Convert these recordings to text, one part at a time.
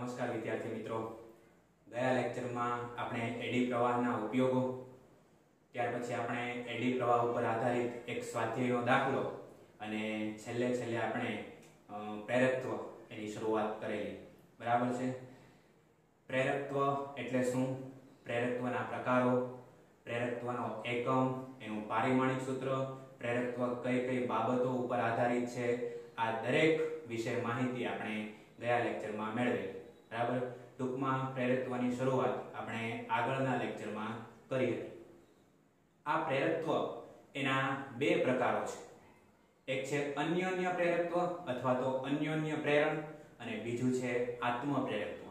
નમસ્કાર વિદ્યાર્થી મિત્રો, ગયા લેક્ચરમાં આપણે એડી પ્રવાહના ઉપયોગો, ત્યાર પછી આપણે એડી પ્રવાહ ઉપર આધારિત એક સ્વાધ્યાયનો દાખલો અને છેલ્લે આપણે પ્રેરકત્વ એની શરૂઆત કરેલી. બરાબર છે. પ્રેરકત્વ એટલે શું, પ્રેરકત્વના પ્રકારો, પ્રેરકત્વનો એકમ, એનું પારિમાણિક સૂત્ર, પ્રેરકત્વ કઈ બાબતો ઉપર આધારિત છે, આ દરેક વિશે માહિતી આપણે ગયા લેક્ચરમાં મેળવેલી. બરાબર. ટૂંકમાં પ્રેરકત્વની શરૂઆત આપણે આગળના લેક્ચરમાં કરી હતી. આ પ્રેરકત્વ એના બે પ્રકારો છે. એક છે અન્યોન્ય પ્રેરકત્વ અથવા તો અન્યોન્ય પ્રેરણ અને બીજું છે આત્મ પ્રેરકત્વ.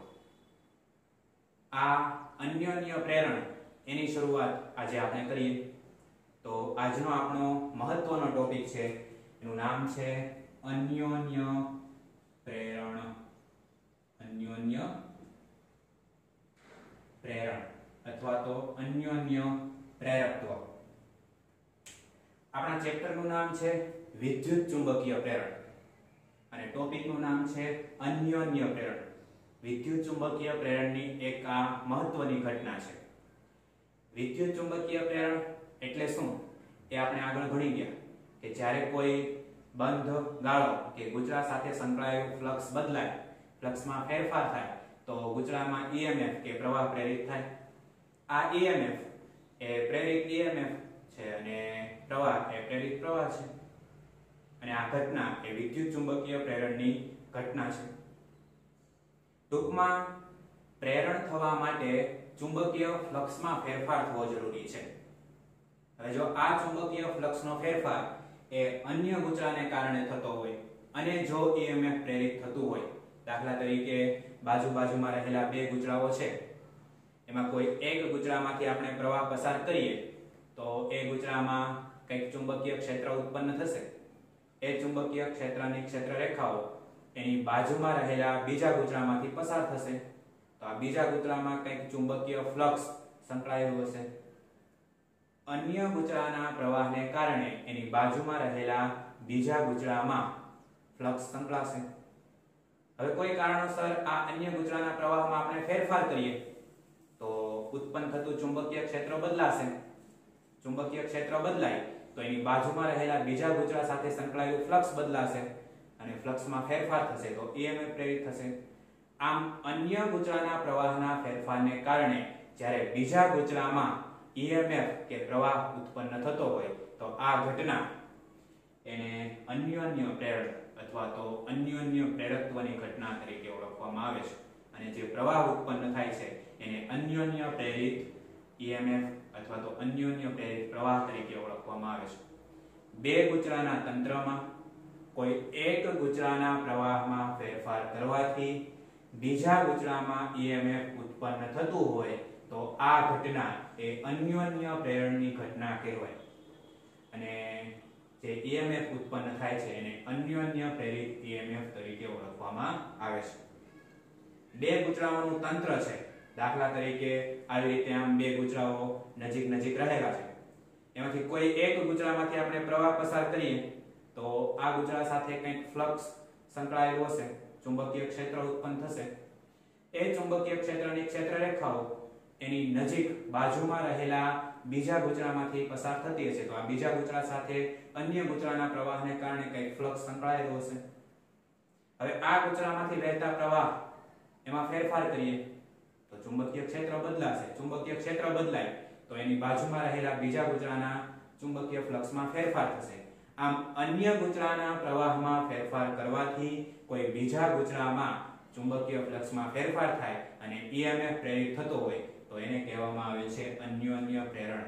આ અન્યોન્ય પ્રેરણ એની શરૂઆત આજે આપણે કરીએ. તો આજનો આપણો મહત્વનો ટોપિક છે, એનું નામ છે અન્યોન્ય પ્રેરણ. અન્યોન્ય પ્રેરણ અથવા તો અન્યોન્ય પ્રેરકત્વ. આપણા ચેપ્ટરનું નામ છે વિદ્યુત ચુંબકીય પ્રેરણ અને ટોપિકનું નામ છે અન્યોન્ય પ્રેરણ. વિદ્યુત ચુંબકીય પ્રેરણની એક આ મહત્વની ઘટના છે. વિદ્યુત ચુંબકીય પ્રેરણ એટલે શું એ આપણે આગળ ભણી ગયા કે જ્યારે કોઈ બંધ ગાળો કે ગુચરા સાથે સંકળાયેલું ફ્લક્સ બદલાય, ફ્લક્સમાં ફેરફાર થાય તો ગુચરામાં EMF કે પ્રવાહ પ્રેરિત થાય. આ EMF એ પ્રેરિત EMF છે અને પ્રવાહ એ પ્રેરિત પ્રવાહ છે અને આ ઘટના એ વિદ્યુત ચુંબકીય પ્રેરણની ઘટના છે. ટૂંકમાં પ્રેરણ થવા માટે ચુંબકીય ફ્લક્સમાં ફેરફાર થવો જરૂરી છે. હવે જો આ ચુંબકીય ફ્લક્સનો ફેરફાર એ અન્ય ગુચરાને કારણે થતો હોય અને જો EMF પ્રેરિત થતું હોય, દાખલા તરીકે બાજુમાં રહેલા બે ગુચરાઓ છે, એમાં કોઈ એક ગુચરામાંથી આપણે પ્રવાહ પસાર કરીએ તો એ ગુચરામાં કંઈક ચુંબકીય ક્ષેત્ર ઉત્પન્ન થશે. એ ચુંબકીય ક્ષેત્રની ક્ષેત્રરેખાઓ એની બાજુમાં રહેલા બીજા ગુચરામાંથી પસાર થશે તો આ બીજા ગુચરામાં કંઈક ચુંબકીય ફ્લક્સ સંકળાયેલું હશે. અન્ય ગુચરાના પ્રવાહને કારણે એની બાજુમાં રહેલા બીજા ગુચરામાં ફ્લક્સ સંકળાશે. હવે કોઈ કારણોસર આ અન્ય ગુચરાના પ્રવાહમાં આપણે ફેરફાર કરીએ તો ઉત્પન્ન થતું ચુંબકીય ક્ષેત્ર બદલાશે. ચુંબકીય ક્ષેત્ર બદલાય તો એની બાજુમાં રહેલા બીજા ગુચરા સાથે સંકળાયેલું ફ્લક્સ બદલાશે અને ફ્લક્સમાં ફેરફાર થશે તો EMF પ્રેરિત થશે. આમ અન્ય ગુચરાના પ્રવાહના ફેરફારને કારણે જ્યારે બીજા ગુચરામાં EMF કે પ્રવાહ ઉત્પન્ન થતો હોય તો આ ઘટના એને અન્યોન્ય પ્રેરણ અથવા તો અન્યોન્ય પ્રેરકત્વની ઘટના તરીકે ઓળખવામાં આવે છે. અને જે પ્રવાહ ઉત્પન્ન થાય છે એને અન્યોન્ય પ્રેરિત EMF અથવા તો અન્યોન્ય પ્રેરિત પ્રવાહ તરીકે ઓળખવામાં આવે છે. બે ગુચરાના તંત્રમાં કોઈ એક ગુચરાના પ્રવાહમાં ફેરફાર કરવાથી બીજા ગુચરામાં EMF ઉત્પન્ન થતું હોય તો આ ઘટના એ અન્યોન્ય પ્રેરણની ઘટના કહેવાય. અને જે EMF ઉત્પન્ન થાય છે એને અન્યોન્ય પ્રેરિત EMF તરીકે ઓળખવામાં આવે છે. બે ગુચરાઓનું તંત્ર છે, દાખલા તરીકે આવી રીતે આમ બે ગુચરાઓ નજીક રહેલા છે, એમાંથી કોઈ એક ગુચરામાંથી આપણે પ્રવાહ પસાર કરીએ તો આ ગુચરા સાથે કંઈક ફ્લક્સ સંકળાયેલું હશે, ચુંબકીય ક્ષેત્ર ઉત્પન્ન થશે. એ ચુંબકીય ક્ષેત્રની ક્ષેત્રરેખાઓ એની નજીક બાજુમાં રહેલા બીજા ગુચરામાંથી પસાર થતી હશે તો આ બીજા ગુચરા સાથે અન્ય ગુચરાના પ્રવાહને કારણે કંઈક ફ્લક્સ સંકળાયેલો હશે. હવે આ ગુચરામાંથી વહેતા પ્રવાહ એમાં ફેરફાર કરીએ તો ચુંબકીય ક્ષેત્ર બદલાશે. ચુંબકીય ક્ષેત્ર બદલાય તો એની બાજુમાં રહેલા બીજા ગુચરાના ચુંબકીય ફ્લક્સમાં ફેરફાર થશે. આમ અન્ય ગુચરાના પ્રવાહમાં ફેરફાર કરવાથી કોઈ બીજા ગુચરામાં ચુંબકીય ફ્લક્સમાં ફેરફાર થાય અને EMF પ્રેરિત થતો હોય તો એને કહેવામાં આવે છે અન્યોન્ય પ્રેરણ.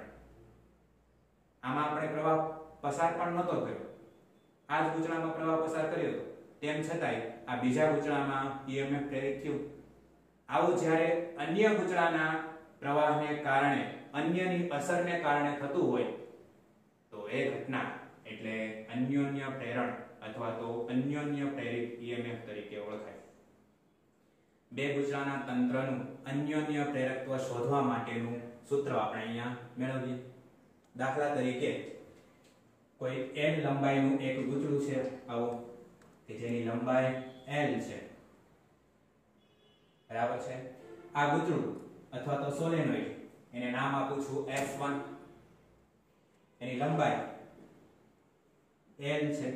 આમાં આપણે પ્રવાહ પસાર પણ નહોતો કર્યો, આ જ ગુચરામાં પ્રવાહ પસાર કર્યો હતો, તેમ છતાંય આ બીજા ગુચરામાં EMF પ્રેરિત થયું. આવું જ્યારે અન્ય ગુચરાના પ્રવાહને કારણે, અન્યની અસરને કારણે થતું હોય તો એ ઘટના એટલે અન્યોન્ય પ્રેરણ અથવા તો અન્યોન્ય પ્રેરિત EMF તરીકે ઓળખાય. બે ગુચરાના તંત્રનું અન્યોન્ય પ્રેરકત્વ શોધવા માટેનું સૂત્ર આપણે અહીંયા મેળવીએ. દાખલા તરીકે કોઈ L લંબાઈનું એક ગુચરું છે આવો કે જેની લંબાઈ L છે બરાબર છે। આ ગૂંચળું અથવા તો સોલેનોઇડ એને નામ આપું છું S1, એની લંબાઈ L છે।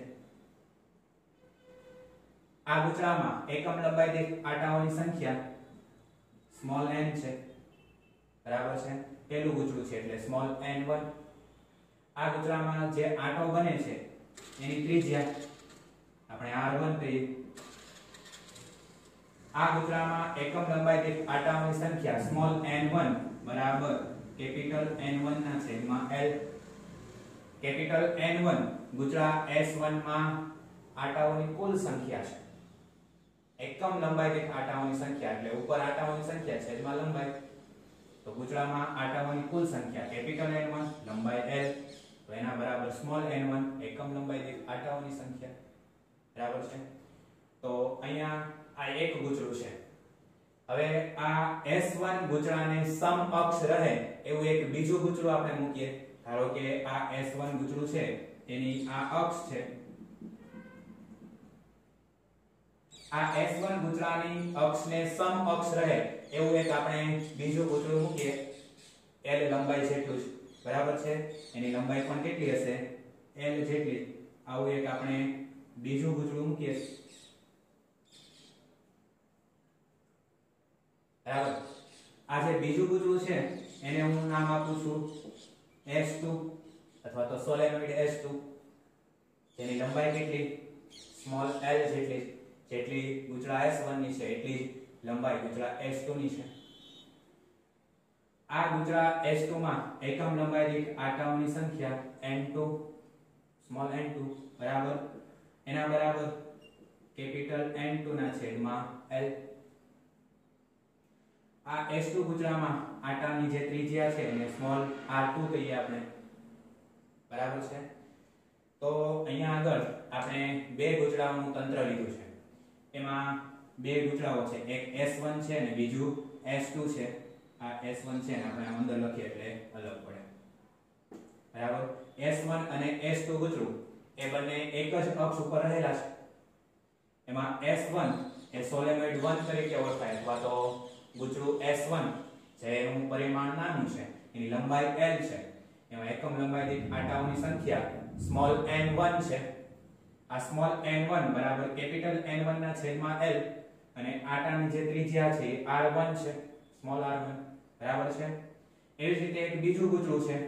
આ ગૂંચળામાં એકમ લંબાઈ દીઠ આટાઓની સંખ્યા સ્મોલ n છે, બરાબર છે। પહેલું ગૂંચળું છે એટલે સ્મોલ n1। આ ગૂંચળામાં જે આટો બને છે એની ત્રિજ્યા આપણે r1 કહીએ। આ ગૂંચળામાં એકમ લંબાઈ દીઠ આટાઓની સંખ્યા સ્મોલ n1 બરાબર કેપિટલ N1 ના છેદમાં L। કેપિટલ N1 ગૂંચળા S1 માં આટાઓની કુલ સંખ્યા છે। એકમ લંબાઈ દીઠ આટાઓની સંખ્યા એટલે ઉપર આટાઓની સંખ્યા છેદમાં લંબાઈ, તો ગૂંચળામાં આટાઓની કુલ સંખ્યા કેપિટલ N1 લંબાઈ L, તો એના બરાબર સ્મોલ n1 એકમ લંબાઈ દીઠ આટાઓની સંખ્યા, બરાબર છે। તો અહીંયા આ એક ગૂંચળું છે। હવે આ S1 ગૂંચળાને સમઅક્ષ રહે એવું એક બીજું ગૂંચળું આપણે મૂકીએ। ધારો કે આ S1 ગૂંચળું છે એની આ અક્ષ છે, આ S1 ગૂંચળાની અક્ષને સમઅક્ષ રહે એવું એક આપણે બીજું ગૂંચળું મૂકીએ L લંબાઈ જેટલું જ, બરાબર છે। એની લંબાઈ પણ કેટલી હશે? L જેટલી। આવું એક આપણે બીજું ગૂંચળું મૂકીએ, બરાબર। આ જે બીજું ગૂંચળું છે એને હું નામ આપું છું S2 અથવા તો સોલેનોઇડ S2, જેની લંબાઈ કેટલી? સ્મોલ l જેટલી। જેટલી ગૂંચળા S1 ની છે એટલી જ લંબાઈ ગૂંચળા S2 ની છે। આ ગૂંચળા S2 માં એકમ લંબાઈ દીઠ આટાઓની સંખ્યા n2 સ્મોલ n2 બરાબર એના બરાબર કેપિટલ N2 ના છેદમાં L। આ S2 ગૂંચળામાં આટાની જે ત્રિજ્યા છે એને સ્મોલ r2 કહીએ આપણે, બરાબર છે। તો અહીંયા આગળ આપણે બે ગૂંચળાઓનું તંત્ર લીધું છે। એમાં બે ગૂંચળાઓ છે, એક S1 છે અને બીજું S2 છે। આ S1 છે ને આપણે અંદર લખીએ એટલે અલગ પડે, બરાબર। S1 અને S2 ગૂંચળું એ બંને એક જ અક્ષ ઉપર રહેલા છે। એમાં S1 એ સોલેનોઇડ 1 તરીકે ઓળખાય અથવા તો ગૂંચળું S1 જેનું પરિમાણ નાનું છે, એની લંબાઈ L છે, એમાં એકમ લંબાઈ દીઠ આટાઓની સંખ્યા સ્મોલ n1 છે। આ સ્મોલ n1 બરાબર કેપિટલ N1 ના છેદમાં L અને આટાની જે ત્રિજ્યા છે એ r1 છે, સ્મોલ r1, બરાબર છે। એવી જ રીતે એક બીજું ગૂંચળું છે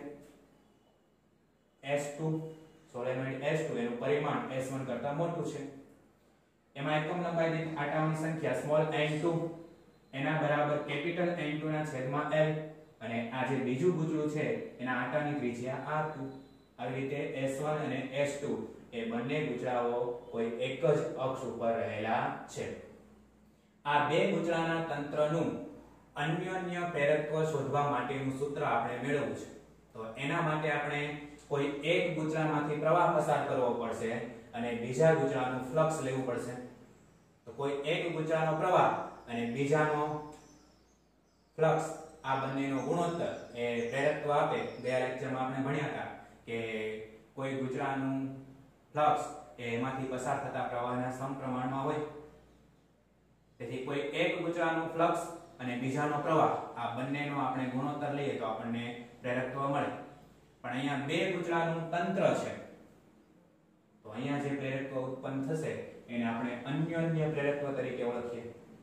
S2 સોલેનોઇડ S2, એનું પરિમાણ S1 કરતા મોટું છે। એમાં એકમ લંબાઈ દીઠ આટાઓની સંખ્યા સ્મોલ n2 એના બરાબર કેપિટલ N2 ના છેદમાં L અને આ જે બીજું ગૂંચળું છે એના આટાની ત્રિજ્યા r2। આવી રીતે S1 અને S2 એ બંને ગૂંચળાઓ કોઈ એક જ અક્ષ ઉપર રહેલા છે। આ બે ગૂંચળાના તંત્રનું અન્યોન્ય પ્રેરકત્વ શોધવા માટેનું સૂત્ર આપણે મેળવવું છે। તો એના માટે આપણે કોઈ એક ગૂંચળામાંથી પ્રવાહ પસાર કરવો પડશે અને બીજા ગૂંચળાનું ફ્લક્સ લેવું પડશે। તો કોઈ એક ગૂંચળાનો પ્રવાહ અને બીજાનો ફ્લક્સ આ બંનેનો ગુણોત્તર એ પ્રેરકત્વ આપે। ગયા લેક્ચરમાં આપણે ભણ્યા હતા કે કોઈ ગૂંચળાનું ફ્લક્સ એ એમાંથી પસાર થતા પ્રવાહના સમપ્રમાણમાં હોય। તેથી કોઈ એક ગૂંચળાનું ફ્લક્સ અને બીજાનો પ્રવાહ આ બંનેનો આપણે ગુણોત્તર લઈએ તો આપણને પ્રેરકત્વ મળે। પણ અહીંયા બે ગૂંચળાનું તંત્ર છે, તો અહીંયા જે પ્રેરકત્વ ઉત્પન્ન થશે એને આપણે અન્યોન્ય પ્રેરકત્વ તરીકે ઓળખીએ।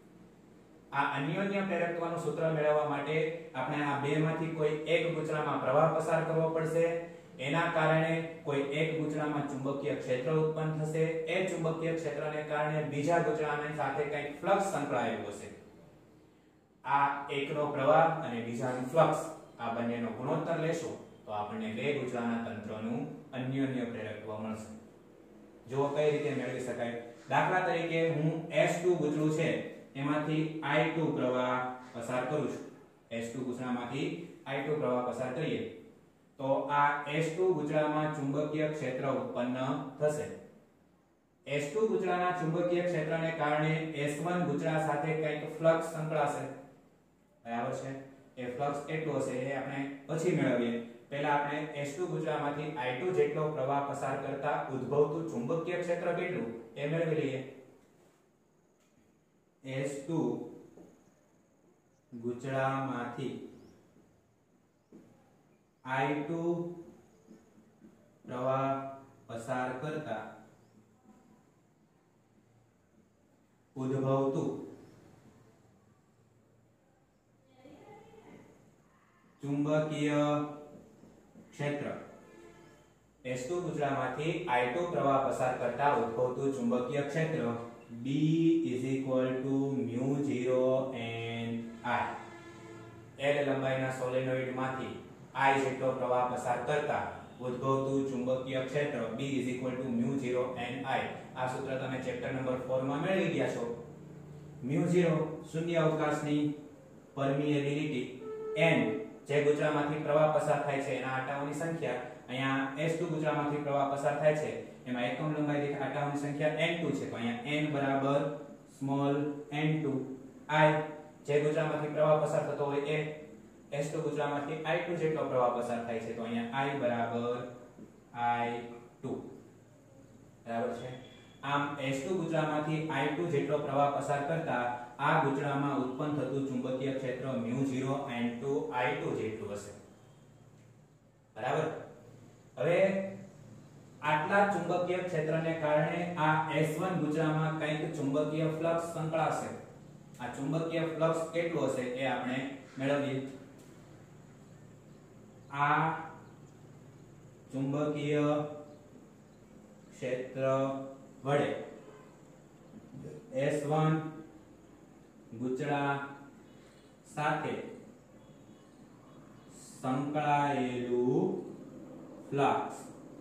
આ અન્યોન્ય પ્રેરકત્વનું સૂત્ર મેળવવા માટે આપણે આ બેમાંથી કોઈ એક ગૂંચળામાં પ્રવાહ પસાર કરવો પડશે। એના કારણે કોઈ એક ગૂંચળામાં ચુંબકીય ક્ષેત્ર ઉત્પન્ન થશે। એ ચુંબકીય ક્ષેત્રને કારણે બીજા ગૂંચળાની સાથે કંઈક ફ્લક્સ સંકળાયેલું હશે। આ એકનો પ્રવાહ અને બીજાનું ફ્લક્સ આ બંનેનો ગુણોત્તર લેશો તો આપણને બે ગૂંચળાના તંત્રનું અન્યોન્ય પ્રેરકત્વ મળશે। જો કઈ રીતે મેળવી શકાય? દાખલા તરીકે હું S2 ગૂંચળું છે એમાંથી I2 પ્રવાહ પસાર કરું છું। S2 ગૂંચળામાંથી I2 પ્રવાહ પસાર કરીએ તો આ S2 ગૂંચળામાં ચુંબકીય ક્ષેત્ર ઉત્પન્ન થશે। S2 ગૂંચળાના ચુંબકીય ક્ષેત્રને કારણે S1 ગૂંચળા સાથે કંઈક ફ્લક્સ સંકળાશે, બરાબર છે। એ ફ્લક્સ કેટલું હશે એ આપણે પછી મેળવીએ। પહેલા આપણે S2 ગૂંચળામાંથી I2 જેટલો પ્રવાહ પસાર કરતા ઉદ્ભવતું ચુંબકીય ક્ષેત્ર કેટલું એ મેળવી લઈએ। S2 ગૂંચળામાંથી I2 પ્રવાહ પસાર કરતા ઉદ્ભવતું ચુંબકીય ક્ષેત્ર S2 ગૂંચળામાંથી I2 પ્રવાહ પસાર કરતા ઉદ્ભવતું ચુંબકીય ક્ષેત્ર B = μ0 n I L લંબાઈના સોલેનોઈડ માંથી I જેટલો પ્રવાહ પસાર કરતા ઉદ્ભવતું ચુંબકીય ક્ષેત્ર B = μ0 n I આ સૂત્ર તમે ચેપ્ટર નંબર 4 માં મેળવી ગયા છો. μ0 શૂન્ય અવકાશની પરમિએબિલિટી, n જે ગૂંચળામાંથી પ્રવાહ પસાર થાય છે એના આંટાઓની સંખ્યા, અહીંયા S2 ગૂંચળામાંથી પ્રવાહ પસાર થાય છે એમાં એકમ લંબાઈ દીઠ આંટાઓની સંખ્યા n2 છે, તો અહીંયા n બરાબર સ્મોલ n2 I જે ગૂંચળામાંથી પ્રવાહ પસાર થતો હોય એ S2 ગૂંચળામાંથી I2 જેટલો પ્રવાહ પસાર થાય છે, તો અહીંયા I બરાબર I2 બરાબર છે. આમ S2 ગૂંચળામાંથી I2 જેટલો પ્રવાહ પસાર કરતા આ ગૂંચળામાં ઉત્પન્ન થતું ચુંબકીય ક્ષેત્ર μ0 n2 I2 જેટલું હશે. બરાબર. હવે આટલા ચુંબકીય ક્ષેત્રને કારણે આ S1 ગૂંચળામાં કંઈક ચુંબકીય ફ્લક્સ સંકળાશે. આ ચુંબકીય ફ્લક્સ કેટલું હશે એ આપણે મેળવીએ. આ ચુંબકીય ક્ષેત્ર વડે S1 ગૂંચળા સાથે સંકળાયેલું ફ્લક્સ,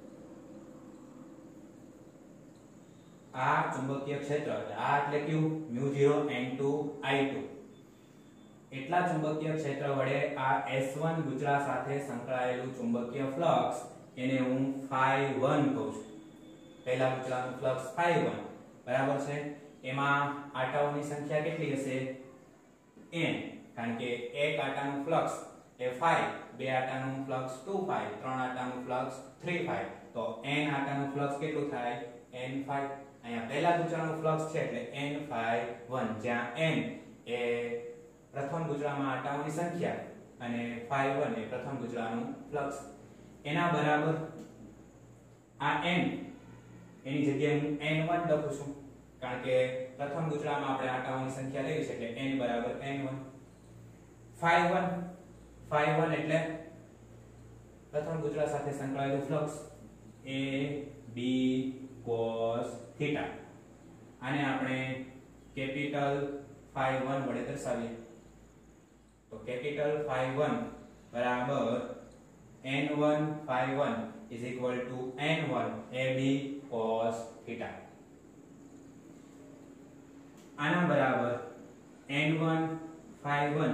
આ ચુંબકીય ક્ષેત્ર આ એટલે કયું μ0 n2 I2 એટલા ચુંબકીય ક્ષેત્ર વડે આ S1 ગૂંચળા સાથે સંકળાયેલું ચુંબકીય ફ્લક્સ એને હું phi1 કહું છું. પહેલા ગૂંચળાનું ફ્લક્સ phi1 બરાબર છે. એમાં આંટાઓની સંખ્યા કેટલી હશે? n, કારણ કે એક આંટાનું ફ્લક્સ એ phi, બે આંટાનું ફ્લક્સ 2 phi, ત્રણ આંટાનું ફ્લક્સ 3 phi, તો n આંટાનું ફ્લક્સ કેટલું થાય? n phi. અહીંયા પહેલા ગૂંચળાનું ફ્લક્સ છે એટલે n phi1, જ્યાં n એ પ્રથમ ગૂંચળામાં આંટાઓની સંખ્યા અને phi1 એ પ્રથમ ગૂંચળાનું ફ્લક્સ. એના બરાબર આ n એની જગ્યાએ હું n1 લખું છું, કારણ કે પ્રથમ ગૂંચળામાં આપણે આંટાઓની સંખ્યા લેવી છે એટલે n બરાબર n1. phi1 એટલે પ્રથમ ગૂંચળા સાથે સંકળાયેલું ફ્લક્સ a b cos θ. આને આપણે કેપિટલ phi1 વડે દર્શાવીએ તો કેપિટલ phi1 બરાબર n1 phi1 n1 ab cos θ. આના બરાબર n1 phi1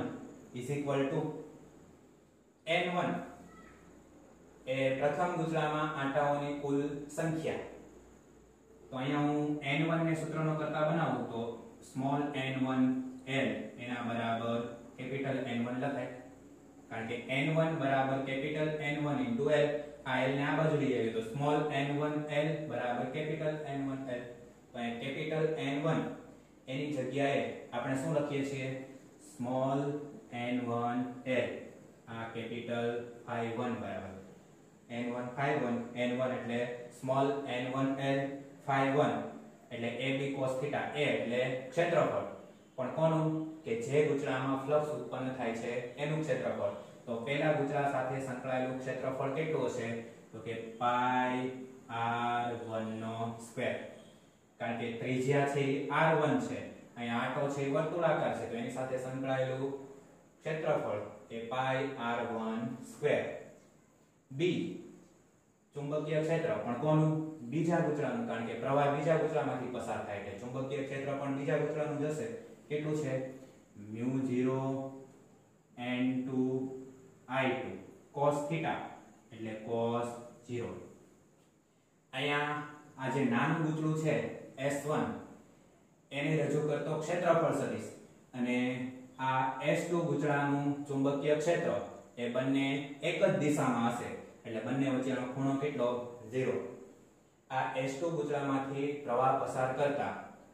n1 એ પ્રથમ ગૂંચળામાં આંટાઓની કુલ સંખ્યા. તો અહીંયા હું n1 ને સૂત્રનો કરતા બનાવું તો સ્મોલ n1 l એના બરાબર કેપિટલ n1 લખાય, કારણ કે n1 બરાબર કેપિટલ n1 * l. આ l ને આ બાજુ લઈ આવીએ તો સ્મોલ n1 l બરાબર કેપિટલ n1 l. તો અહીં કેપિટલ n1 એની જગ્યાએ આપણે શું લખીએ છીએ? Small n1 l. આ કેપિટલ phi1 બરાબર n1 phi1, n1 એટલે સ્મોલ n1 l, phi1 એટલે ab cos θ, a એટલે ક્ષેત્રફળ, પણ કોનું? કે જે ગૂંચળામાં ફ્લક્સ ઉત્પન્ન થાય છે એનું ક્ષેત્રફળ. તો પહેલા ગૂંચળા સાથે સંકળાયેલું ક્ષેત્રફળ કેટલું હશે? તો કે pi r1 નો સ્ક્વેર, કારણ કે ત્રિજ્યા છે એ r1 છે, અહીંયા આંટો છે એ વર્તુળાકાર છે, તો એની સાથે સંકળાયેલું ક્ષેત્રફળ એ pi r1 સ્ક્વેર. b ચુંબકીય ક્ષેત્ર, પણ કોનું? બીજા ગૂંચળાનું, કારણ કે પ્રવાહ બીજા ગૂંચળામાંથી પસાર થાય છે. ચુંબકીય ક્ષેત્ર પણ બીજા ગૂંચળાનું જ હશે. કેટલું છે? μ0 n2 I2 cos θ એટલે cos 0. અહીંયા આ જે નાનું ગૂંચળું છે S1 એને રજૂ કરતો ક્ષેત્રફળ સદિશ, અને આ S2 ગૂંચળાનું ચુંબકીય ક્ષેત્ર એ બંને એક જ દિશામાં હશે, એટલે બંને વચ્ચેનો ખૂણો કેટલો? 0. આ S2 ગૂંચળામાંથી પ્રવાહ પસાર કરતા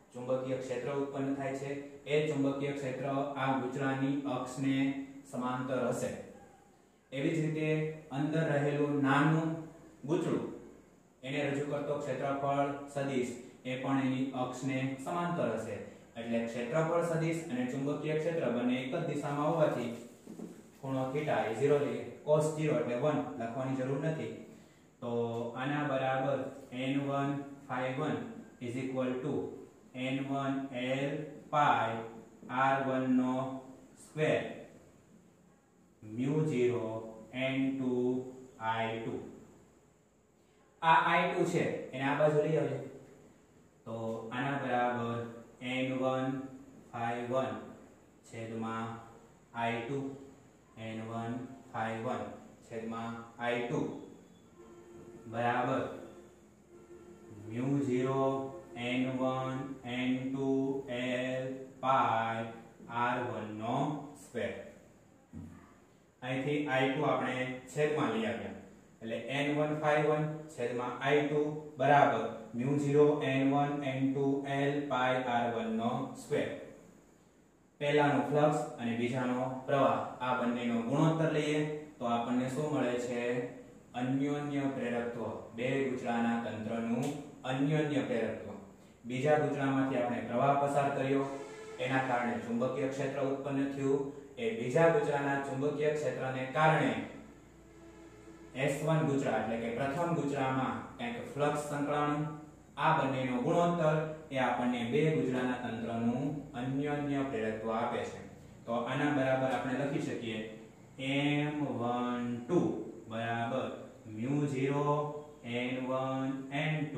ચુંબકીય ક્ષેત્ર ઉત્પન્ન થાય છે. એ ચુંબકીય ક્ષેત્ર આ ગૂંચળાની અક્ષને સમાંતર હશે. એવી જ રીતે અંદર રહેલું નાનું ગૂંચળું એને રજૂ કરતો ક્ષેત્રફળ સદિશ એ પણ એની અક્ષને સમાંતર હશે. એટલે ક્ષેત્રફળ સદિશ અને ચુંબકીય ક્ષેત્ર બંને એક જ દિશામાં હોવાથી ખૂણો થીટા એ 0 લઈએ. cos 0 એટલે 1 લખવાની જરૂર નથી. તો આના બરાબર n1 phi1 n1 l pi r1 નો સ્ક્વેર μ0 n2 i2. આ i2 છે એને આ બાજુ લઈ આવજો. તો આના બરાબર n1 phi1 છેદમાં i2 n1 phi1 છેદમાં i2 બરાબર μ0 n1 n2 l pi r1 નો સ્ક્વેર. અહીંથી i2 આપણે છેદમાં લઈ આવ્યા એટલે n1 phi1 છેદમાં i2 બરાબર μ0 n1 n2 l pi r1 નો સ્ક્વેર. પહેલાનો ફ્લક્સ અને બીજાનો પ્રવાહ આ બંનેનો ગુણોત્તર લઈએ તો આપણને શું મળે છે? અન્યોન્ય પ્રેરકત્વ. બે ગૂંચળાના તંત્રનું અન્યોન્ય પ્રેરકત્વ. બીજા ગૂંચળામાંથી આપણે પ્રવાહ પસાર કર્યો એના કારણે ચુંબકીય ક્ષેત્ર ઉત્પન્ન થયું. એ બીજા ગૂંચળાના ચુંબકીય ક્ષેત્રને કારણે S1 ગૂંચળા એટલે કે પ્રથમ ગૂંચળામાં કંઈક ફ્લક્સ સંકળાણું. આ બંનેનો ગુણોત્તર એ આપણને બે ગૂંચળાના તંત્રનું અન્યોન્ય પ્રેરકત્વ આપે છે. તો આના બરાબર આપણે લખી શકીએ M12 બરાબર μ0 n1 n2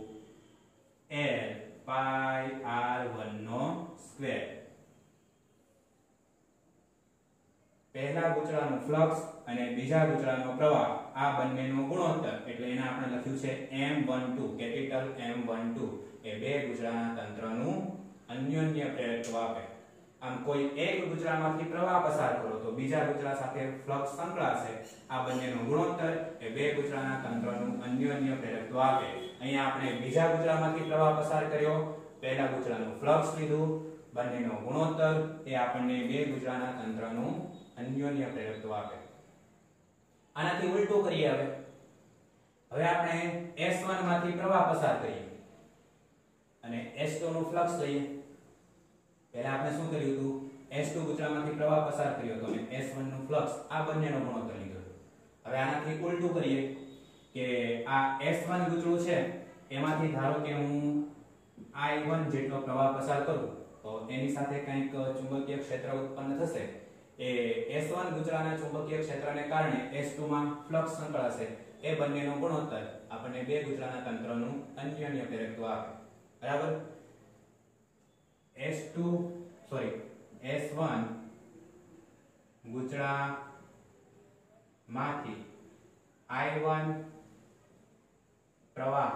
l pi r1 નો સ્ક્વેર. પહેલા ગૂંચળાનું ફ્લક્સ અને બીજા ગૂંચળાનો પ્રવાહ આ બંનેનો ગુણોત્તર એટલે એને આપણે લખ્યું છે M12 કેપિટલ M12 એ બે ગૂંચળાના તંત્રનું અન્યોન્ય પ્રેરકત્વ આપે. આમ કોઈ એક ગૂંચળામાંથી પ્રવાહ પસાર કરો તો બીજા ગૂંચળા સાથે ફ્લક્સ સંકળાશે. આ બંનેનો ગુણોત્તર એ બે ગૂંચળાના તંત્રનું અન્યોન્ય પ્રેરકત્વ આપે. અહીંયા આપણે બીજા ગૂંચળામાંથી પ્રવાહ પસાર કર્યો, પહેલા ગૂંચળાનું ફ્લક્સ લીધું, બંનેનો ગુણોત્તર એ આપણને બે ગૂંચળાના તંત્રનું અન્યોન્ય પ્રેરકત્વ આપે. આનાથી ઉલટું કરીએ. હવે આપણે S1 માંથી પ્રવાહ પસાર કરીએ અને S2 નું ફ્લક્સ લઈએ. પહેલા આપણે શું કર્યું હતું? S2 ગૂંચળામાંથી પ્રવાહ પસાર કર્યો હતો અને S1 નું ફ્લક્સ આ બંનેનો ગુણોત્તર લીધો. હવે આનાથી ઉલટું કરીએ કે આ S1 ગૂંચળું છે એમાંથી ધારો કે હું I1 જેટલો પ્રવાહ પસાર કરું તો એની સાથે કંઈક ચુંબકીય ક્ષેત્ર ઉત્પન્ન થશે. એ S1 ગૂંચળાના ચુંબકીય ક્ષેત્રને કારણે S2 માં ફ્લક્સ સંકળાશે. એ બંનેનો ગુણોત્તર આપણને બે ગૂંચળાના તંત્રનું અન્યોન્ય પ્રેરકત્વ આપે. બરાબર? S1 ગૂંચળામાંથી I1 પ્રવાહ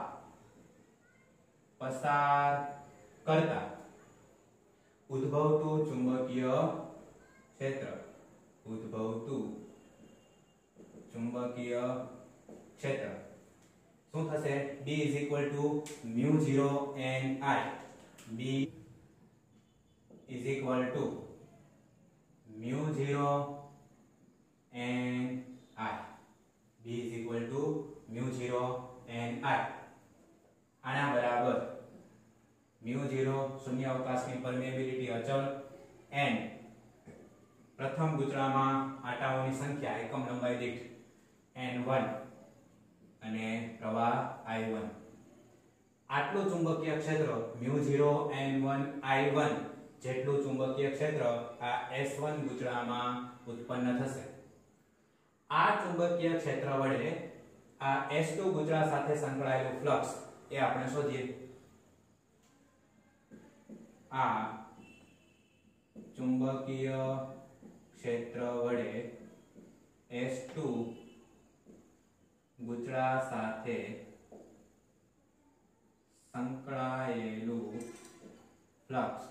પસાર કરતા ઉદ્ભવતું ચુંબકીય ક્ષેત્ર શું થશે? B μ0 n I. B μ0 n I. B μ0 n I. આના બરાબર μ0 શૂન્ય અવકાશની પરમેબિલિટી અચળ, n પ્રથમ ગૂંચળામાં આંટાઓની સંખ્યા એકમ લંબાઈ દીઠ n1 અને પ્રવાહ I1. આટલું ચુંબકીય ક્ષેત્ર μ0 n1 I1 જેટલું ચુંબકીય ક્ષેત્ર આ S1 ગૂંચળામાં ઉત્પન્ન થશે. આ ચુંબકીય ક્ષેત્ર વડે આ S2 ગૂંચળા સાથે સંકળાયેલું ફ્લક્સ એ આપણે શોધીએ. આ ચુંબકીય ક્ષેત્ર વડે S2 ગૂંચળા સાથે સંકળાયેલું ફ્લક્સ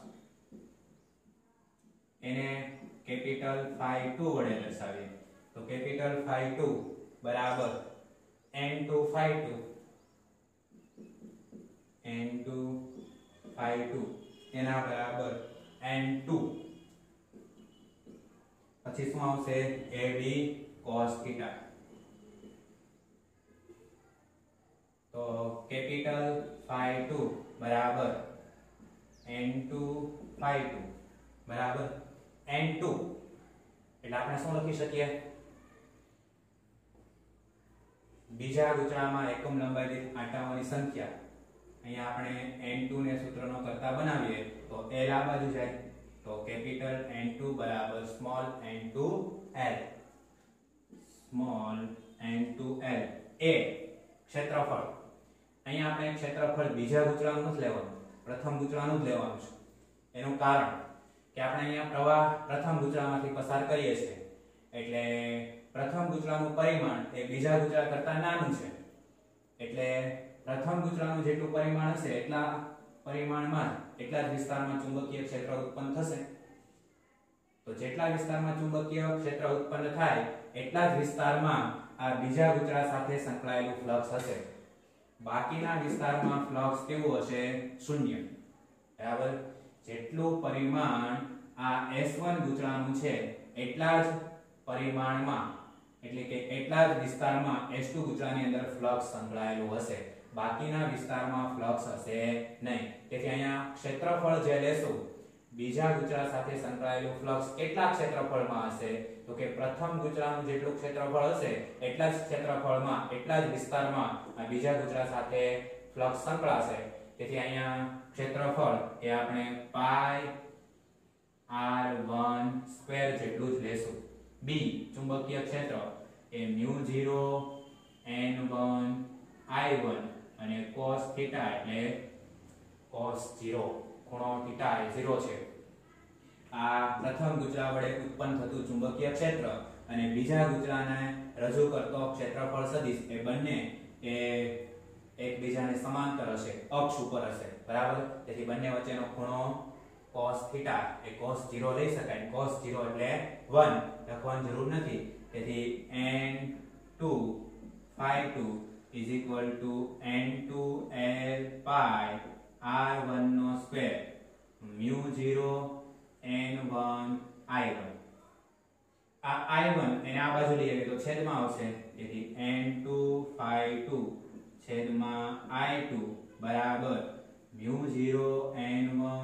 એને કેપિટલ phi2 વડે દર્શાવીએ તો કેપિટલ phi2 બરાબર n2 phi2 phi2 એના બરાબર n2 પછી શું આવશે ad cos theta તો કેપિટલ phi2 બરાબર n2 phi2 બરાબર n2 એટલે આપણે શું લખી શકીએ બીજા ગુચરામાં એકમ લંબાઈ દીઠ આંટાઓની સંખ્યા અહીંયા આપણે n2 ને સૂત્રનો કરતા બનાવીએ તો l આ બાજુ જાય તો કેપિટલ n2 બરાબર સ્મોલ n2l સ્મોલ n2l એ ક્ષેત્રફળ અહીંયા આપણે ક્ષેત્રફળ બીજા ગુચરાનું નથી લેવાનું પ્રથમ ગુચરાનું જ લેવાનું છે એનું કારણ કે આપણે અહીંયા પ્રવાહ પ્રથમ ગુચરામાંથી પસાર કરીએ છીએ એટલે પ્રથમ ગુચરાનું પરિમાણ એ બીજા ગુચરા કરતા નાનું છે એટલે પ્રથમ ગુચરાનું જેટલું પરિમાણ હશે એટલા પરિમાણમાં એટલા જ વિસ્તારમાં ચુંબકીય ક્ષેત્ર ઉત્પન્ન થશે તો જેટલા વિસ્તારમાં ચુંબકીય ક્ષેત્ર ઉત્પન્ન થાય એટલા જ વિસ્તારમાં આ બીજા ગુચરા સાથે સંકળાયેલું ફ્લક્સ હશે બાકીના વિસ્તારમાં ફ્લક્સ કેવું હશે શૂન્ય બરાબર જેટલું પરિમાણ આ S1 ગુચરાનું છે એટલા જ પરિમાણમાં એટલે કે એટલા જ વિસ્તારમાં S2 ગુચરાની અંદર ફ્લક્સ સંકળાયેલું હશે બાકીના વિસ્તારમાં ફ્લક્સ હશે નહીં તેથી અહીંયા ક્ષેત્રફળ જે લેશું બીજા ગુચરા સાથે સંકળાયેલું ફ્લક્સ કેટલા ક્ષેત્રફળમાં હશે તો કે પ્રથમ ગુચરાનું જેટલું ક્ષેત્રફળ હશે એટલા જ ક્ષેત્રફળમાં એટલા જ વિસ્તારમાં આ બીજા ગુચરા સાથે ફ્લક્સ સંકળાશે તેથી અહીંયા ક્ષેત્રફળ એ આપણે પાઈ r1 સ્ક્વેર જેટલું જ લેશું b ચુંબકીય ક્ષેત્ર એ μ0 n1 i1 અને cos θ એટલે cos 0 ખૂણો θ એ 0 છે આ પ્રથમ ગુચરા વડે ઉત્પન્ન થતું ચુંબકીય ક્ષેત્ર અને બીજા ગુચરાને રજૂ કરતો ક્ષેત્રફળ સદિશ એ બંને એ એકબીજાને સમાંતર હશે અક્ષ ઉપર હશે બરાબર તેથી બંને વચ્ચેનો ખૂણો cos θ એ cos 0 લઈ શકાય cos 0 એટલે 1 લખવાની જરૂર નથી તેથી n2 phi2 is equal to n2l pi r1 નો સ્ક્વેર μ0 n1 i1 આ i1 એને આ બાજુ લઈએ તો છેદમાં આવશે તેથી n2 phi2 છેદમાં i2 બરાબર μ0 n1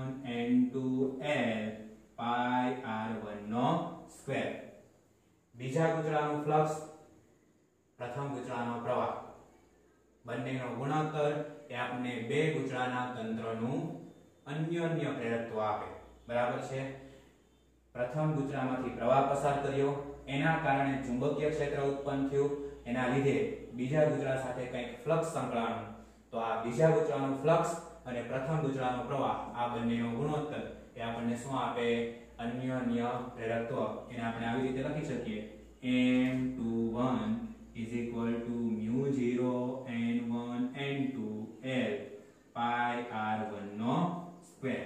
n2l pi r1 નો સ્ક્વેર બીજા ગુચરાનું ફ્લક્સ પ્રથમ ગુચરાનો પ્રવાહ બંનેનો ગુણોત્તર એ આપણને બે ગુચરાના તંત્રનું અન્યોન્ય પ્રેરકત્વ આપે બરાબર છે પ્રથમ ગુચરામાંથી પ્રવાહ પસાર કર્યો એના કારણે ચુંબકીય ક્ષેત્ર ઉત્પન્ન થયું એના લીધે બીજા ગુચરા સાથે કંઈક ફ્લક્સ સંકળાણું તો આ બીજા ગુચરાનું ફ્લક્સ અને પ્રથમ ગુચરાનો પ્રવાહ આ બંનેનો ગુણોત્તર એ આપણને શું આપે અન્યોન્ય પ્રેરકત્વ એને આપણે આવી રીતે લખી શકીએ m21 is equal to μ0 n1 n2 l pi r1 નો સ્ક્વેર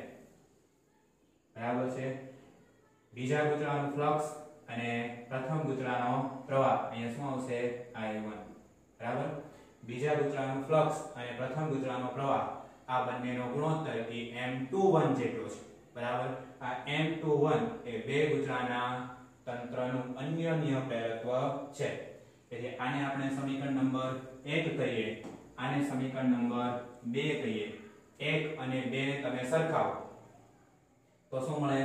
બરાબર છે બીજા ગુચરાનું ફ્લક્સ અને પ્રથમ ગુચરાનો પ્રવાહ અહીંયા શું આવશે i1 બરાબર બીજા ગુચરાનું ફ્લક્સ અને પ્રથમ ગુચરાનો પ્રવાહ આ બંનેનો ગુણોત્તર એ m21 જેટલો છે બરાબર આ m21 એ બે ગુચરાના તંત્રનું અન્યોન્ય પ્રેરકત્વ છે તેથી આને આપણે સમીકરણ નંબર 1 કહીએ આને સમીકરણ નંબર 2 કહીએ 1 અને 2 ને તમે સરખાવો તો શું મળે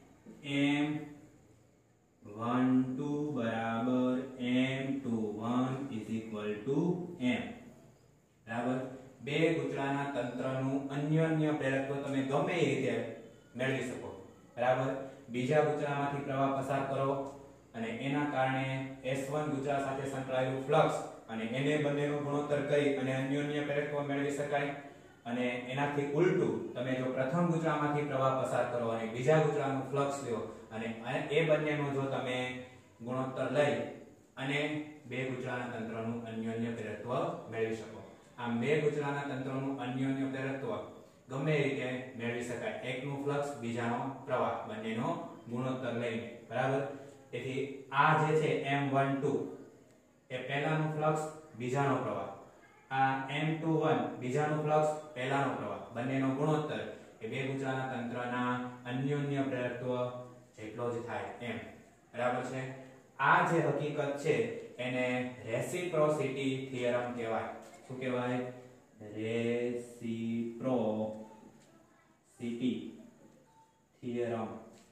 m12 બરાબર m21 is equal to m બરાબર બે ગુચરાના તંત્રનું અન્યોન્ય પ્રેરકત્વ તમે ગમે એ રીતે મેળવી શકો બરાબર બીજા ગુચરામાંથી પ્રવાહ પસાર કરો અને એના કારણે S1 ગુચરા સાથે સંકળાયેલું ફ્લક્સ અને એને બંનેનો ગુણોત્તર કરી અને અન્યોન્ય પ્રેરકત્વ મેળવી શકાય અને એનાથી ઉલટું તમે જો પ્રથમ ગુચરામાંથી પ્રવાહ પસાર કરો અને બીજા ગુચરાનું ફ્લક્સ લ્યો અને એ બંનેનો જો તમે ગુણોત્તર લઈ અને બે ગુચરાના તંત્રનું અન્યોન્ય પ્રેરકત્વ મેળવી શકો આમ બે ગુચરાના તંત્રનું અન્યોન્ય પ્રેરકત્વ ગમે રીતે મેળવી શકાય એકનું ફ્લક્સ બીજાનો પ્રવાહ બંનેનો ગુણોત્તર લઈને બરાબર તેથી આ જે છે m12 એ પહેલાનું ફ્લક્સ બીજાનો પ્રવાહ આ m21 બીજાનું ફ્લક્સ પહેલાનો પ્રવાહ બંનેનો ગુણોત્તર કે બે ગૂંચળાના તંત્રના અન્યોન્ય પ્રેરકત્વ જેટલો જ થાય એમ, બરાબર છે. આ જે હકીકત છે એને રેસિપ્રોસિટી થિયરમ કહેવાય. શું કહેવાય? રેસિપ્રોસિટી થિયરમ,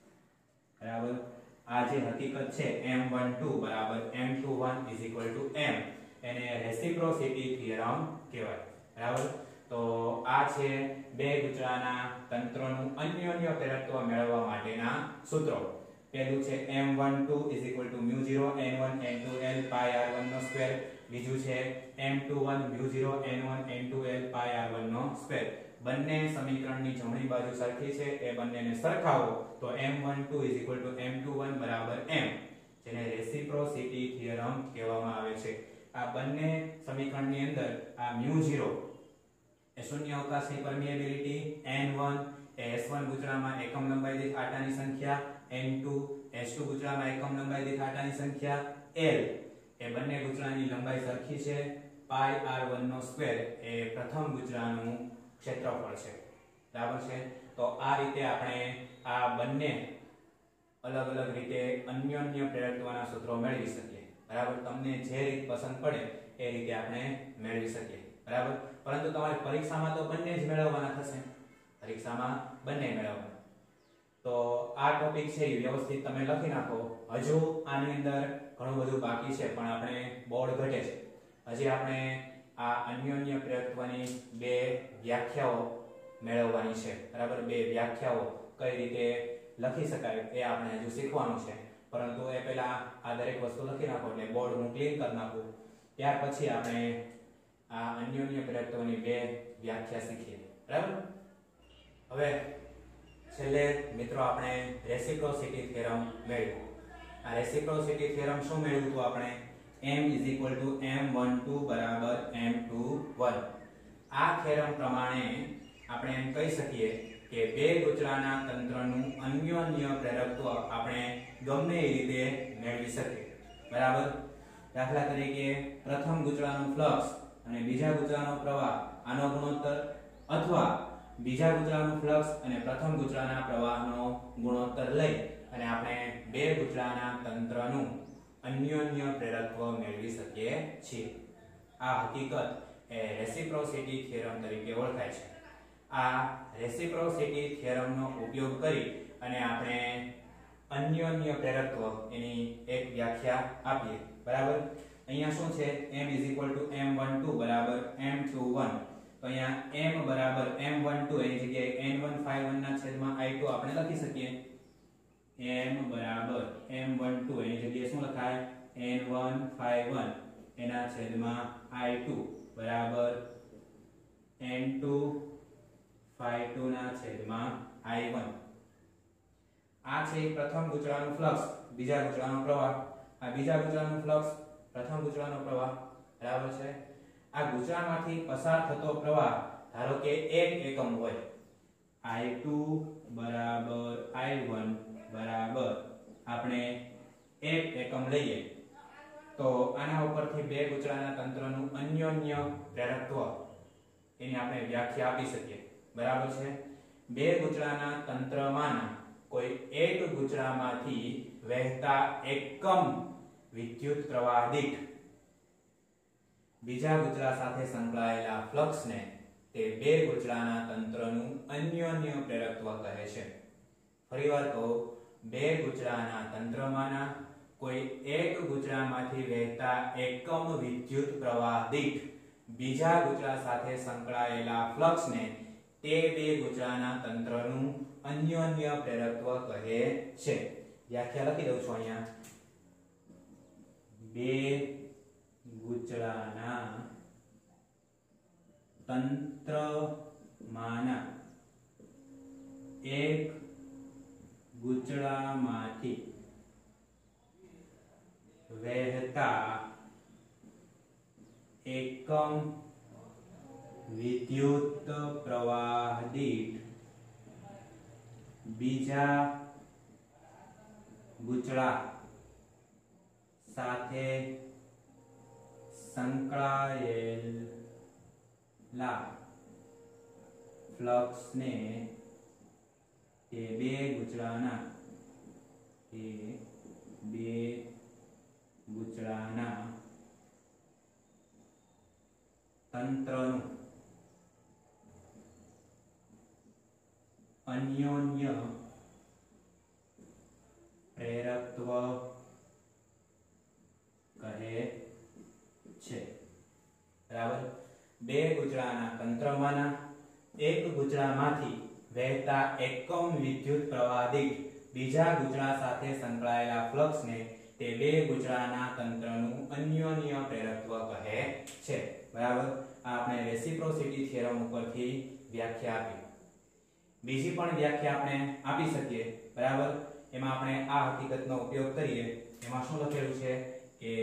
બરાબર. આ જે હકીકત છે m12 બરાબર m21 m એને રેસિપ્રોસિટી થિયરમ કહેવાય, બરાબર. તો આ છે બે ગૂંચળાના તંત્રોનું અન્યોન્ય પ્રેરકત્વ મેળવવા માટેના સૂત્રો. પહેલું છે m12 μ0 n1 n2l pi r1 નો સ્ક્વેર. બીજું છે m21 μ0 n1 n2l pi r1 નો સ્ક્વેર. બંને સમીકરણની જમણી બાજુ સરખી છે, એ બંનેને સરખાવો તો m12 m21 બરાબર m, જેને રેસિપ્રોસિટી થિયરમ કહેવામાં આવે છે. આ બંને સમીકરણની અંદર આ μ0 એ શૂન્ય અવકાશની પરમિએબિલિટી, n1 એ s1 ગૂંચળામાં એકમ લંબાઈ દીઠ આંટાની સંખ્યા, n2 s2 ગૂંચળામાં એકમ લંબાઈ દીઠ આંટાની સંખ્યા, l એ બંને ગૂંચળાની લંબાઈ સરખી છે, પાઈ r1 નો સ્ક્વેર એ પ્રથમ ગૂંચળાનું ક્ષેત્રફળ છે, બરાબર છે. તો આ રીતે આપણે આ બંને અલગ અલગ રીતે અન્યોન્ય પ્રેરકત્વના સૂત્રો મેળવી શકીએ, બરાબર. તમને જે રીત પસંદ પડે એ રીતે આપણે મેળવી શકીએ, બરાબર. પરંતુ તમારે પરીક્ષામાં તો બંને જ મેળવવાના થશે, પરીક્ષામાં બંને મેળવવાના. તો આ ટોપિક છે એ વ્યવસ્થિત તમે લખી નાખો. હજુ આની અંદર ઘણું બધું બાકી છે, પણ આપણે બોર્ડ ઘટે છે. હજી આપણે આ અન્યોન્ય પ્રેરકત્વની બે વ્યાખ્યાઓ મેળવવાની છે, બરાબર. બે વ્યાખ્યાઓ કઈ રીતે લખી શકાય એ આપણે હજુ શીખવાનું છે. પરંતુ એ પહેલા આ દરેક વસ્તુ લખી નાખો એટલે બોર્ડ હું ક્લીન કરી નાખું. ત્યાર પછી આપણે આ અન્યોન્ય પ્રેરકત્વની બે વ્યાખ્યા શીખીએ, બરાબર. હવે છેલ્લે મિત્રો આપણે રેસિપ્રોસિટી થિયરમ મેળવ્યું. આ રેસિપ્રોસિટી થિયરમ શું મેળવ્યું હતું આપણે? m m12 બરાબર m21. આ થિયરમ પ્રમાણે આપણે એમ કહી શકીએ કે બે ગૂંચળાના તંત્રનું અન્યોન્ય પ્રેરકત્વ આપણે ગમે એ રીતે મેળવી શકીએ, બરાબર. દાખલા તરીકે પ્રથમ ગૂંચળાનું ફ્લક્સ અને બીજા ગૂંચળાનો પ્રવાહ આનો ગુણોત્તર, અથવા બીજા ગૂંચળાનું ફ્લક્સ અને પ્રથમ ગૂંચળાના પ્રવાહનો ગુણોત્તર લઈ અને આપણે બે ગૂંચળાના તંત્રનું અન્યોન્ય પ્રેરકત્વ મેળવી શકીએ છીએ. આ હકીકત એ રેસિપ્રોસિટી થિયરમ તરીકે ઓળખાય છે. આ રેસિપ્રોસિટી થિયરમનો ઉપયોગ કરી અને આપણે અન્યોન્ય પ્રેરકત્વ એની એક વ્યાખ્યા આપીએ, બરાબર. અહીંયા શું છે? m m12 બરાબર m21. તો અહીંયા m બરાબર m12 એની જગ્યાએ n151 ના છેદમાં i2 આપણે લખી શકીએ. m બરાબર m12 એની જગ્યાએ શું લખાય? n151 એના છેદમાં i2 બરાબર n252 ના છેદમાં i1. આ છે પ્રથમ ગૂંચળાનું ફ્લક્સ, બીજા ગૂંચળાનો પ્રવાહ. આ બીજા ગૂંચળાનું ફ્લક્સ, પ્રથમ ગૂંચળાનો પ્રવાહ, બરાબર છે. આ ગૂંચળામાંથી પસાર થતો પ્રવાહ ધારો કે 1 એકમ હોય, i2 બરાબર i1 બરાબર આપણે 1 એકમ લઈએ તો આના ઉપરથી બે ગૂંચળાના તંત્રનું અન્યોન્ય પ્રેરકત્વ એની આપણે વ્યાખ્યા આપી શકીએ, બરાબર છે. બે ગૂંચળાના તંત્રમાંના કોઈ એક ગૂંચળામાંથી વહેતા એકમ વિદ્યુત પ્રવાહ દીઠ બીજા ગૂંચળા સાથે સંકળાયેલા ફ્લક્સને તે બે ગૂંચળાના તંત્રનું અન્યોન્ય પ્રેરકત્વ કહે છે. ફરીવાર કહું, બે ગૂંચળાના તંત્રમાંના કોઈ એક ગૂંચળામાંથી વહેતા એકમ વિદ્યુત પ્રવાહ દીઠ બીજા ગૂંચળા સાથે સંકળાયેલા ફ્લક્સને તે બે ગૂંચળાના તંત્રનું અન્યોન્ય પ્રેરકત્વ કહે છે. વ્યાખ્યા લખી દઉં છું અહીંયા. બે ગૂંચળાના તંત્રમાંના એક ગૂંચળામાંથી વહેતા એકમ વિદ્યુત પ્રવાહ દીઠ બીજા ગૂંચળા સાથે સંકળાયેલા ફ્લક્સને કે બે ગુચડાના તંત્રનું અન્યોન્ય પ્રેરકત્વ કહે છે. બરાબર. બે ગુચડાના તંત્રમાંના એક ગુચડામાંથી વહેતા એકમ વિદ્યુત પ્રવાહ દીઠ બીજા ગુચડા સાથે સંકળાયેલા ફ્લક્સને તે બે ગુચડાના તંત્રનું અન્યોન્ય પ્રેરકત્વ કહે છે. બરાબર. આ આપણે રેસિપ્રોસિટી થિયરમ ઉપરથી વ્યાખ્યા આપી. બીજી પણ વ્યાખ્યા આપણે આપી શકીએ. બરાબર. એમાં આપણે આ હકીકતનો ઉપયોગ કરીએ. એમાં શું લખેલું છે કે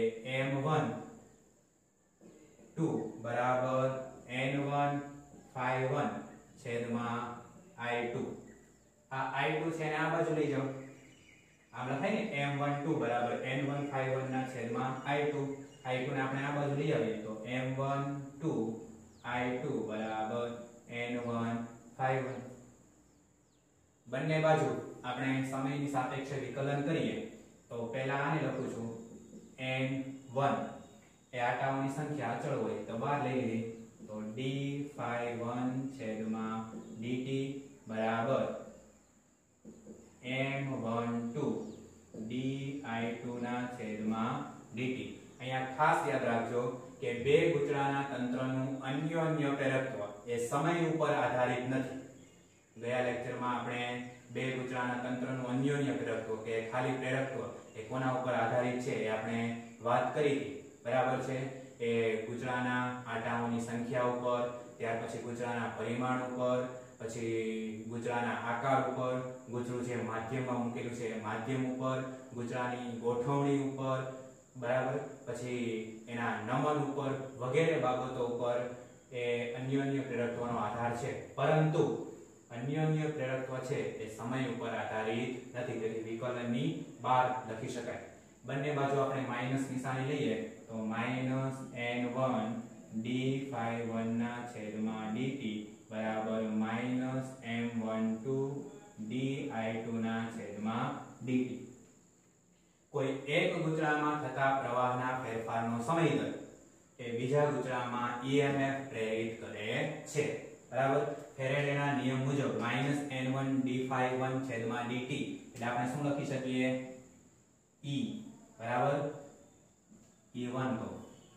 m1 બરાબર n1 ∅1 છેદમાં i2. આ i2 છે ને આ બાજુ લઈ જાઓ. આમ લખાય ને m12 બરાબર n1 ∅1 ના છેદમાં i2. i2 ને આપણે આ બાજુ લઈ આવીએ તો m12 i2 બરાબર n1 ∅1. બંને બાજુ આપણે સમયની સાપેક્ષે વિકલન કરીએ તો પહેલા આને લખું છું n1 એ આટાઓની સંખ્યા અચળ હોય તો બહાર લઈ લીધી તો d ∅1 છેદમાં dt બરાબર m12 di2 ના છેદમાં dt. અહીંયા ખાસ યાદ રાખજો કે બે ગુચડાના તંત્રનું અન્યોન્ય પ્રેરકત્વ એ સમય ઉપર આધારિત નથી. ગયા લેક્ચરમાં આપણે બે ગુચડાના તંત્રનું અન્યોન્ય પ્રેરકત્વ કે ખાલી પ્રેરકત્વ એ કોના ઉપર આધારિત છે એ આપણે વાત કરી હતી. બરાબર છે. એ ગુચડાના આટાઓની સંખ્યા ઉપર, ત્યાર પછી ગુચડાના પરિમાણ ઉપર, પછી ગુચડાના આકાર ઉપર, ગુચડું જે માધ્યમમાં મૂકેલું છે માધ્યમ ઉપર, ગુચડાની ગોઠવણી ઉપર, બરાબર, પછી એના નમન ઉપર વગેરે બાબતો ઉપર એ અન્યોન્ય પ્રેરકત્વનો આધાર છે. પરંતુ અન્યોન્ય પ્રેરકત્વ છે એ સમય ઉપર આધારિત નથી. તેથી વિકલનની બહાર લખી શકાય. બંને બાજુ આપણે માઈનસ નિશાની લઈએ તો -n1 d∅1 ના છેદમાં dt બરાબર -m12 di2 ના છેદમાં dt. કોઈ એક ગુચડામાં થતા પ્રવાહના ફેરફારનો સમય દર એ બીજા ગુચડામાં EMF પ્રેરિત કરે છે. બરાબર. ફેરેડેના નિયમ મુજબ -n1 d∅1 છેદમાં dt એટલે આપણે શું લખી શકીએ E બરાબર E1 તો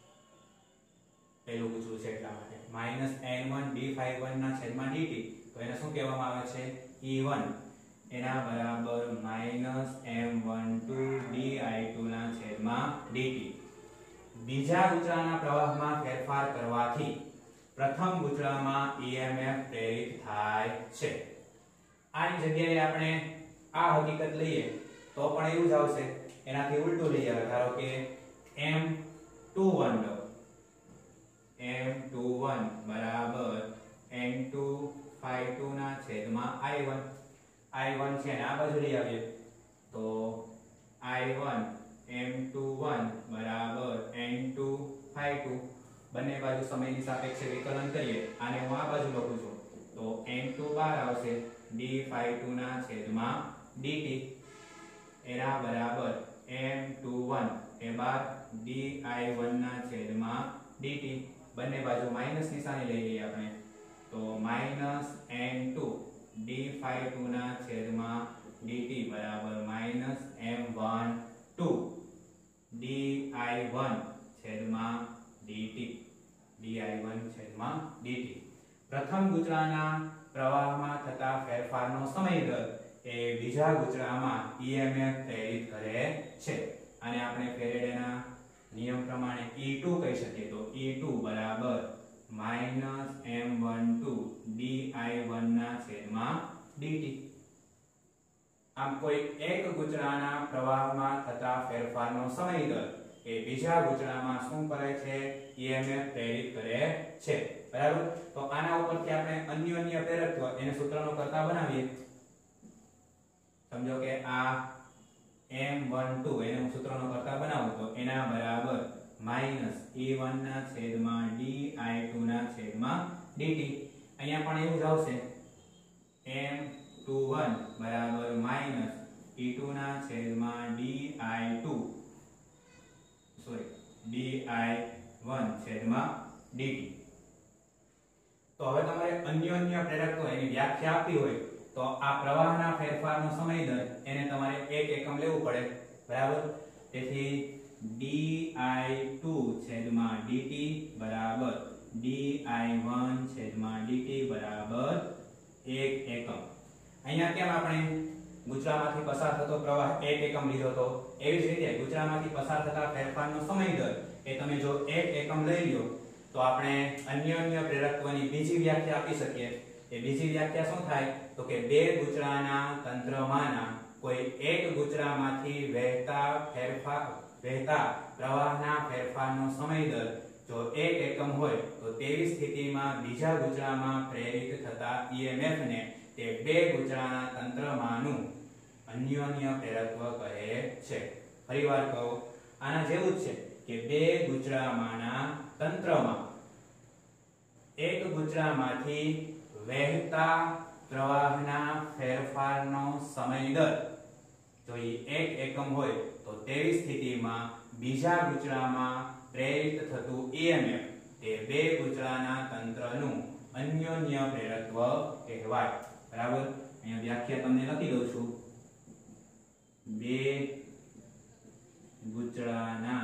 પેલું ગુચડું છે એટલા માટે -n1 d∅1 ના છેદમાં dt તો એને શું કહેવામાં આવે છે E1 એના બરાબર -m12 di2 ના છેદમાં dt. બીજા ગુચડાના પ્રવાહમાં ફેરફાર કરવાથી પ્રથમ ગુચડામાં EMF પ્રેરિત થાય છે. આની જગ્યાએ આપણે આ હકીકત લઈએ તો પણ એવું જ આવશે. એનાથી ઉલટું લઈએ. ધારો કે m21 લો. m21 બરાબર n2 ∅2 ના છેદમાં i1. i1 છે ને આ બાજુ લઈ આવીએ તો i1 m21 બરાબર n2 ∅2. બંને બાજુ સમયની સાપેક્ષે વિકલન કરીએ. આને હું આ બાજુ લખું છું તો n2 બહાર આવશે d∅2 ના છેદમાં dt એના બરાબર m21 એ બાર di1 ના છેદમાં dt. બંને બાજુ માઈનસ નિશાની લઈ લઈએ આપણે તો -n2 d∅2 ના છેદમાં dt બરાબર -m12 di1 છેદમાં dt di1 છેદમાં dt. પ્રથમ ગુચડાના પ્રવાહમાં થતા ફેરફારનો સમય દર એ બીજા ગુચડામાં EMF પ્રેરિત કરે છે. આને આપણે ફેરેડેના નિયમ પ્રમાણે E2 કહી શકીએ તો E2 બરાબર -m12 di1 ના છેદમાં dt. આમ કોઈ એક ગુચડાના પ્રવાહમાં થતા ફેરફારનો સમય દર એ બીજા ગુચડામાં શું કરે છે EMF પ્રેરિત કરે છે. બરાબર. તો આના ઉપરથી આપણે અન્યોન્ય પ્રેરકત્વ એને સૂત્રનો કરતા બનાવીએ. સમજો કે આ m12 એને હું સૂત્રનો કરતા બનાવું તો એના બરાબર -e1 ના છેદમાં di2 ના છેદમાં dt. અહીંયા પણ એવું જ આવશે m2 E21 બરાબર માઈનસ E2 ના છેદમાં di2 સોરી di1 છેદમાં dt. તો હવે તમારે અન્યોન્ય પ્રેરકત્વ એની વ્યાખ્યા આપી હોય તો આ પ્રવાહના ફેરફારનો સમય દર એને તમારે 1 એકમ લેવું પડે, બરાબર. તેથી di2 છેદમાં dt બરાબર di1 છેદમાં dt બરાબર 1 એકમ. અહીંયા કેમ આપણે ગુચરામાંથી પસાર થતો પ્રવાહ 1 એકમ લીધો તો, એવી જ રીતે ગુચરામાંથી પસાર થતા ફેરફારનો સમય દર એ તમે જો 1 એકમ લઈ લ્યો તો આપણે અન્યોન્ય પ્રેરકત્વની બીજી વ્યાખ્યા આપી શકીએ. એ બીજી વ્યાખ્યા શું થાય તો કે બે ગુચરાના તંત્રમાંના કોઈ એક ગુચરામાંથી વહેતા પ્રવાહના ફેરફારનો સમય દર જો 1 એકમ હોય તો તેવી સ્થિતિમાં બીજા ગુચરામાં પ્રેરિત થતા EMF ને તે બે ગુચરાના તંત્રમાંનું અન્યોન્ય પ્રેરકત્વ કહે છે. ફરીવાર કહો, આના જેવું જ છે કે બે ગુચરામાંના તંત્રમાં એક ગુચરામાંથી વહેતા પ્રવાહના ફેરફારનો સમય દર જો એ 1 એકમ હોય તો તેવી સ્થિતિમાં બીજા ગુચરામાં પ્રેરિત થતું EMF તે બે ગુચરાના તંત્રનું અન્યોન્ય પ્રેરકત્વ કહેવાય, બરાબર. અહીંયા વ્યાખ્યા તમને લખી દઉં છું. બે ગુચરાના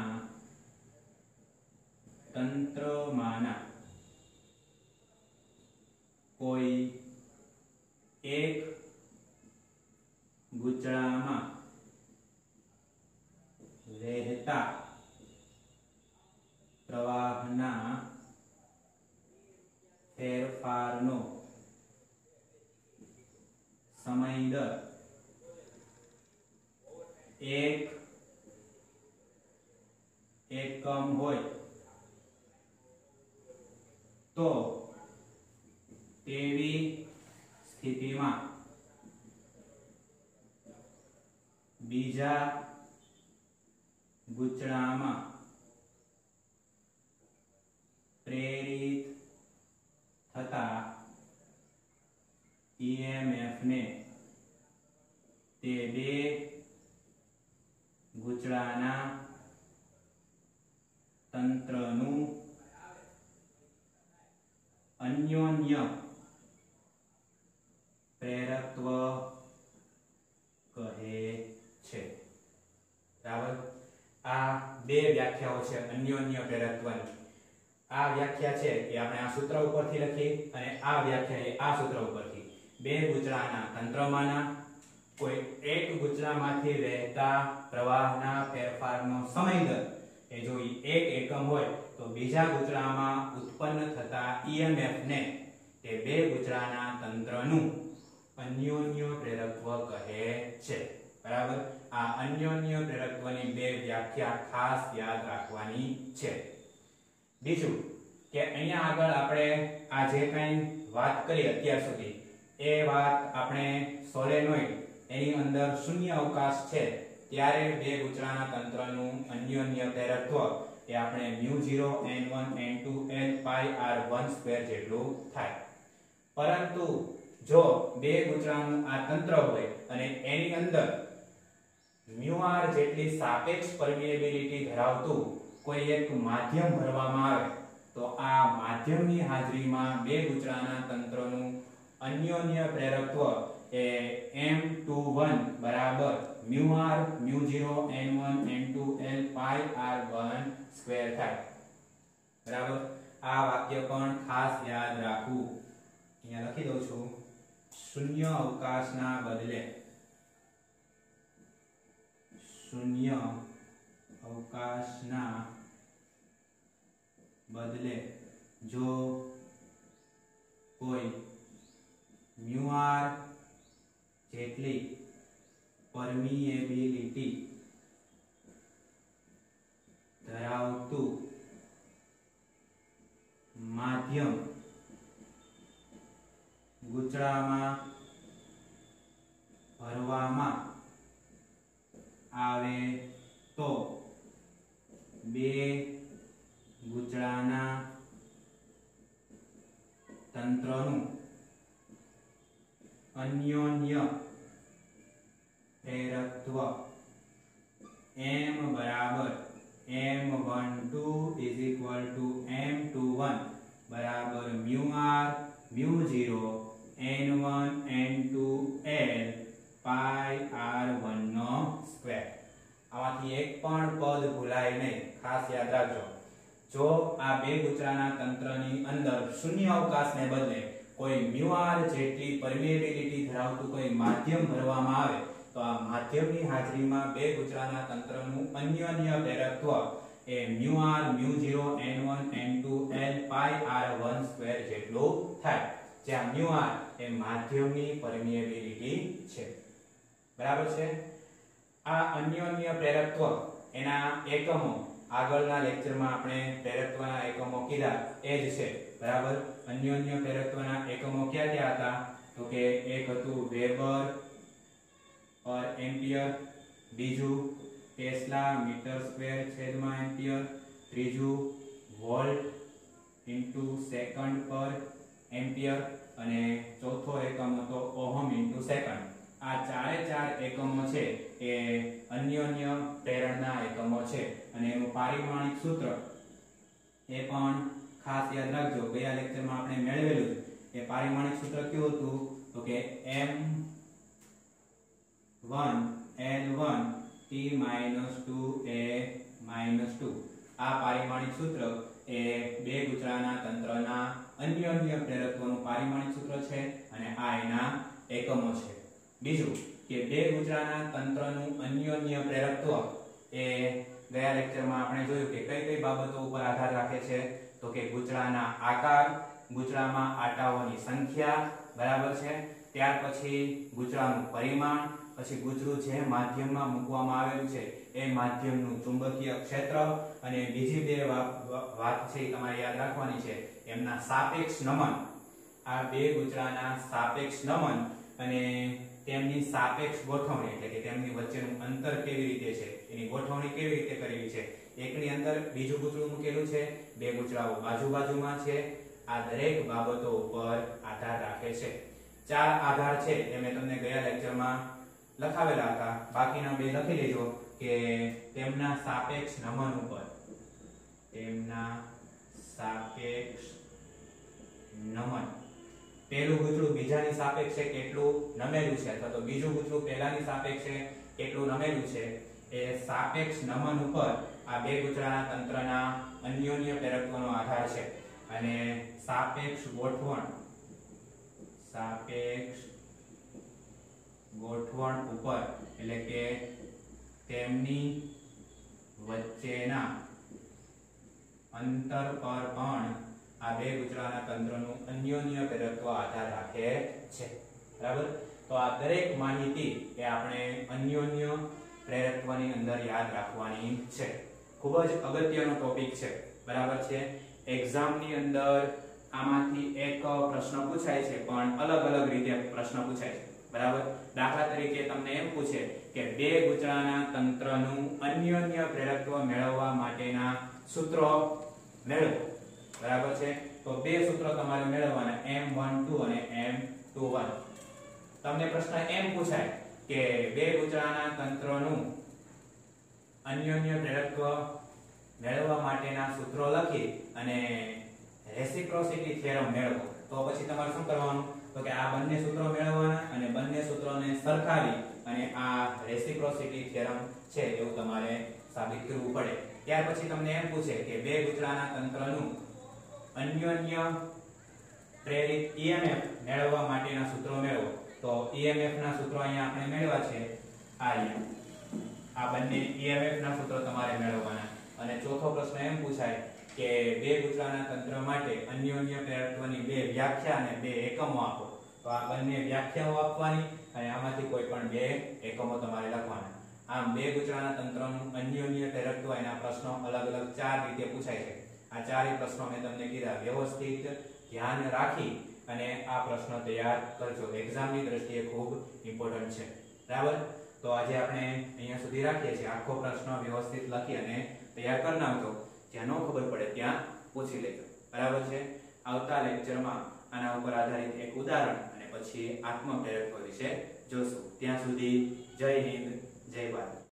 તંત્રમાંના કોઈ એક ગુચરામાં વહેતા પ્રવાહના ફેરફારનો સમય દર 1 એકમ હોય તો તેવી સ્થિતિમાં બીજા ગુચરામાં પ્રેરિત થતા EMF ને તે બે ગુચરાના તંત્રનું અન્યોન્ય પ્રેરકત્વ કહે છે, બરાબર. આ બે વ્યાખ્યાઓ છે અન્યોન્ય પ્રેરકત્વની. આ વ્યાખ્યા છે એ આપણે આ સૂત્ર ઉપરથી લખી અને આ વ્યાખ્યા એ આ સૂત્ર ઉપરથી. બે ગુચરાના તંત્રમાંના કોઈ એક ગુચરામાંથી વહેતા પ્રવાહના ફેરફારનો સમય દર એ જો 1 એકમ હોય તો બીજા ગુચરામાં ઉત્પન્ન થતા EMF ને તે બે ગુચરાના તંત્રનું અન્યોન્ય પ્રેરકત્વ કહે છે, બરાબર. આ અન્યોન્ય પ્રેરકત્વની બે વ્યાખ્યા ખાસ યાદ રાખવાની છે. બીજું કે અહીંયા આગળ આપણે આ જે કંઈ વાત કરી અત્યાર સુધી એ વાત આપણે સોલેનોઇડ એની અંદર શૂન્ય અવકાશ છે ત્યારે બે ગુચરાના તંત્રનું અન્યોન્ય પ્રેરકત્વ એ આપણે μ0 n1 n2 l pi r1² જેટલું થાય. પરંતુ જો બે ગુચરાનું આ તંત્ર હોય અને એની અંદર μr જેટલી સાપેક્ષ પરમિએબિલિટી ધરાવતું કોઈ એક માધ્યમ ભરવામાં આવે તો આ માધ્યમની હાજરીમાં બે ગુચરાના તંત્રનું અન્યોન્ય પ્રેરકત્વ એ M21 બરાબર μr μ0 n1 n2 l pi r1² થાય, બરાબર. આ વાક્ય પણ ખાસ યાદ રાખવું. અહીંયા લખી દઉં છું. શૂન્ય અવકાશના બદલે જો કોઈ μr જેટલી પરમિએબિલિટી ધરાવતું માધ્યમ ગુચરામાં ભરવામાં આવે તો બે ગુચરાના તંત્રનું અન્યોન્ય m બરાબર m12 is equal to m21 બરાબર mu r mu 0 n1 n2 l pi r1 નો સ્ક્વેર। આમાંથી એક પણ પદ ભૂલાય નહીં, ખાસ યાદ રાખજો। જો આ બે ગુચરાના તંત્રની અંદર શૂન્ય અવકાશને બદલે કોઈ mu r જેટલી પરમિએબિલિટી ધરાવતું કોઈ માધ્યમ ભરવામાં આવે તો આ માધ્યમની હાજરીમાં બે ગુચરાના તંત્રનું અન્યોન્ય પ્રેરકત્વ એ mu r mu 0 n1 n2 l pi r1 square જેટલું થાય, જ્યાં mu r એ માધ્યમની પરમિએબિલિટી છે। બરાબર છે। આ અન્યોન્ય પ્રેરકત્વ એના એકમો આગળના લેક્ચરમાં આપણે પ્રેરકત્વના એકમો કીધા એ જ છે। બરાબર, અન્યોન્ય પ્રેરકત્વના એકમો ક્યાં ક્યાં હતા? તો કે એક હતું વેબર પર એમ્પિયર, બીજું ટેસ્લા મીટર સ્ક્વેર છેદમાં એમ્પિયર, ત્રીજું વોલ્ટ ઇન્ટુ સેકન્ડ પર એમ્પિયર અને ચોથો એકમ હતો ઓહમ ઇન્ટુ સેકન્ડ। આ ચારે ચાર એકમો છે એ અન્યોન્ય પ્રેરણના એકમો છે અને એનું પારિમાણિક સૂત્ર એ પણ ખાસ યાદ રાખજો, ગયા લેક્ચરમાં આપણે મેળવેલું છે। એ પારિમાણિક સૂત્ર કયું હતું? તો કે m1 l1 t - 2 a - 2। આ પારિમાણિક સૂત્ર એ બે ગુચરાના તંત્રના અન્યોન્ય પ્રેરકત્વનું પારિમાણિક સૂત્ર છે અને આ એના એકમો છે। બીજું કે બે ગુચરાના તંત્રનું અન્યોન્ય પ્રેરકત્વ એ ગયા લેક્ચરમાં આપણે જોયું કે કઈ કઈ બાબતો ઉપર આધાર રાખે છે? તો કે ગુચરાના આકાર, ગુચરામાં આટાઓની સંખ્યા, બરાબર છે, ત્યાર પછી ગુચરાનું પરિમાણ, પછી ગુચરું જે માધ્યમમાં મૂકવામાં આવેલું છે એ માધ્યમનું ચુંબકીય ક્ષેત્ર અને બીજી બે વાત છે એ તમારે યાદ રાખવાની છે, એમના સાપેક્ષ નમન। આ બે ગુચરાના સાપેક્ષ નમન અને તેમની સાપેક્ષ ગોઠવણી એટલે કે તેમની વચ્ચેનું અંતર કેવી રીતે છે, એની ગોઠવણી કેવી રીતે કરવી છે, એકની અંદર બીજું ગુચરું મૂકેલું છે, બે ગુચરાઓ બાજુ-બાજુમાં છે, આ દરેક બાબતો ઉપર આધાર રાખે છે। ચાર આધાર છે એ મેં તમને ગયા લેક્ચરમાં લખાવેલા હતા, બાકીના બે લખી લેજો કે તેમના સાપેક્ષ નમન ઉપર, તેમના સાપેક્ષ નમન, પહેલું ગુચરું બીજાની સાપેક્ષે કેટલું નમેલું છે અથવા તો બીજું ગુચરું પહેલાની સાપેક્ષે કેટલું નમેલું છે, એ સાપેક્ષ નમન ઉપર આ બે ગુચરાના તંત્રના અન્યોન્ય પ્રેરકત્વનો આધાર છે। અને સાપેક્ષ ગોઠવણ ઉપર એટલે કે તેમની વચ્ચેના અંતર પર પણ આ બે ગુચરાના તંત્રનું અન્યોન્ય પ્રેરકત્વ આધાર રાખે છે। બરાબર, તો આ દરેક માહિતી એ આપણે અન્યોન્ય પ્રેરકત્વની અંદર યાદ રાખવાની છે। ખૂબ જ અગત્યનો ટોપિક છે, બરાબર છે। એક્ઝામની અંદર આમાંથી એક પ્રશ્ન પૂછાય છે પણ અલગ અલગ રીતે પ્રશ્ન પૂછાય છે, બરાબર। દાખલા તરીકે તમને એમ પૂછે કે બે ગુચરાના તંત્રનું અન્યોન્ય પ્રેરકત્વ મેળવવા માટેના સૂત્રો મેળવો, બરાબર છે। તો બે સૂત્રો તમારે મેળવવાના m12 અને m21। તમને પ્રશ્ન એમ પૂછાય કે બે ગુચરાના તંત્રનું અન્યોન્ય પ્રેરકત્વ મેળવવા માટેના સૂત્રો લખી અને રેસિપ્રોસિટી થિયરમ મેળવો, તો પછી તમારે શું કરવાનું? તો કે આ બંને સૂત્રો મેળવવાના અને બંને સૂત્રોને સરખાવી અને આ રેસિપ્રોસિટી થિયરમ છે એવું તમારે સાબિત કરવું પડે। ત્યાર પછી તમને એમ પૂછે કે બે ગુચરાના તંત્રનું અન્યોન્ય પ્રેરિત EMF મેળવવા માટેના સૂત્રો મેળવો, તો EMF ના સૂત્રો અહીંયા આપણે મેળવ્યા છે, આ બંને EMF ના સૂત્રો તમારે મેળવવાના। અને ચોથો પ્રશ્ન એમ પૂછાય કે બે ગુચરાના તંત્ર માટે અન્યોન્ય પ્રેરકત્વની બે વ્યાખ્યા અને બે એકમો આપો, તો આ બંને વ્યાખ્યાઓ આપવાની અને આમાંથી કોઈ પણ બે એકમો તમારે લખવાના। આમ બે ગુચરાના તંત્રનું અન્યોન્ય પ્રેરકત્વ એના પ્રશ્નો અલગ અલગ ચાર રીતે પૂછાય છે। આ ચારે પ્રશ્નો મેં તમને કીધા, વ્યવસ્થિત ધ્યાન રાખી અને આ પ્રશ્ન તૈયાર કરજો, એક્ઝામની દ્રષ્ટિએ ખૂબ ઇમ્પોર્ટન્ટ છે, બરાબર। તો આજે આપણે અહીંયા સુધી રાખીએ છીએ, આખો પ્રશ્ન વ્યવસ્થિત લખી અને તૈયાર કરી નાખજો, જ્યાં ન ખબર પડે ત્યાં પૂછી લેજો, બરાબર છે। આવતા લેક્ચરમાં આના ઉપર આધારિત એક ઉદાહરણ અને પછી આત્મપ્રેરકત્વ વિશે જોશું। ત્યાં સુધી જય હિન્દ, જય ભારત।